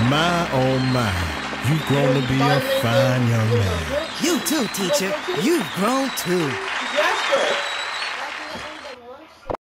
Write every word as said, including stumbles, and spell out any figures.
My, oh my, you've grown to be a fine young man. You too, teacher. You've grown too. Yes, sir.